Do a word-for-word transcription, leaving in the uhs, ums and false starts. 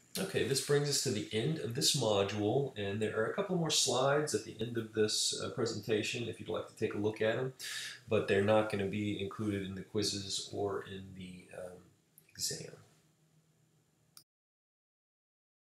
Okay, this brings us to the end of this module, and there are a couple more slides at the end of this uh, presentation if you'd like to take a look at them, but they're not going to be included in the quizzes or in the um, exam.